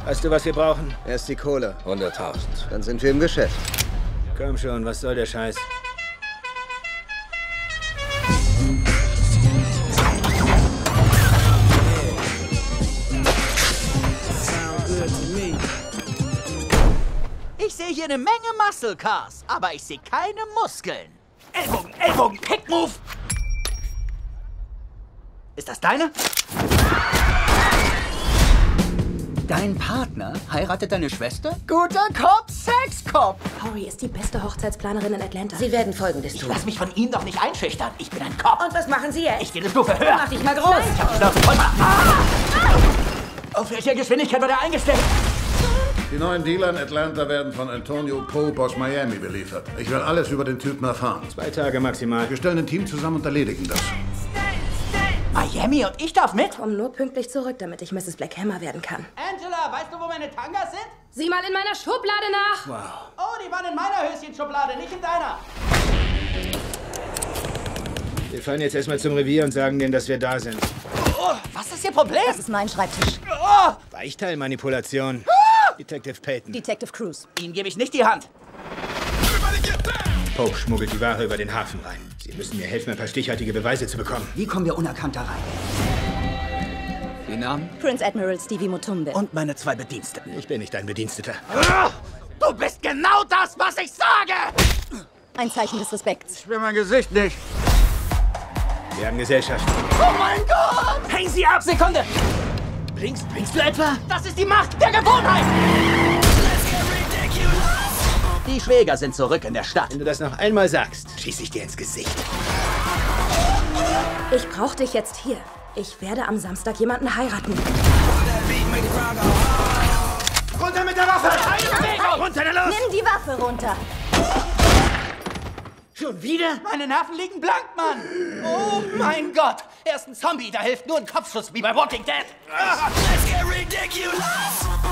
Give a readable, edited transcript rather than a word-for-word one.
Weißt du, was wir brauchen? Erst die Kohle. 100.000. Dann sind wir im Geschäft. Komm schon, was soll der Scheiß? Ich sehe hier eine Menge Muscle Cars, aber ich sehe keine Muskeln. Ellbogen, Ellbogen, Kick-Move! Ist das deine? Dein Partner heiratet deine Schwester? Guter Cop, Sex-Cop! Corey ist die beste Hochzeitsplanerin in Atlanta. Sie werden Folgendes Ich tun. lass mich von Ihnen doch nicht einschüchtern. Ich bin ein Cop. Und was machen Sie jetzt? Ich gehe eine Stufe höher. Mach dich mal groß. Ich hab Schnauze voll. Auf welcher Geschwindigkeit wird er eingestellt? Die neuen Dealer in Atlanta werden von Antonio Pope aus Miami beliefert. Ich will alles über den Typen erfahren. 2 Tage maximal. Wir stellen ein Team zusammen und erledigen das. Miami und ich darf mit? Komm nur pünktlich zurück, damit ich Mrs. Black Hammer werden kann. Angela, weißt du, wo meine Tangas sind? Sieh mal in meiner Schublade nach! Wow. Oh, die waren in meiner Höschenschublade, nicht in deiner. Wir fahren jetzt erstmal zum Revier und sagen denen, dass wir da sind. Oh, was ist Ihr Problem? Das ist mein Schreibtisch. Oh, Weichteilmanipulation. Detective Peyton. Detective Cruz. Ihnen gebe ich nicht die Hand. Pope schmuggelt die Ware über den Hafen rein. Sie müssen mir helfen, ein paar stichhaltige Beweise zu bekommen. Wie kommen wir unerkannt da rein? Die Namen? Prince Admiral Stevie Mutumbe. Und meine 2 Bediensteten. Ich bin nicht ein Bediensteter. Du bist genau das, was ich sage! Ein Zeichen des Respekts. Ich will mein Gesicht nicht. Wir haben Gesellschaft. Oh mein Gott! Hängen Sie ab! Sekunde! Blinkst du etwa? Das ist die Macht der Gewohnheit! Die Schwäger sind zurück in der Stadt. Wenn du das noch einmal sagst, schieß ich dir ins Gesicht. Ich brauch dich jetzt hier. Ich werde am Samstag jemanden heiraten. Runter mit der Waffe! Runter da los! Nimm die Waffe runter. Schon wieder? Meine Nerven liegen blank, Mann! Oh mein Gott! Er ist ein Zombie, da hilft nur ein Kopfschuss wie bei Walking Dead. Let's get ridiculous.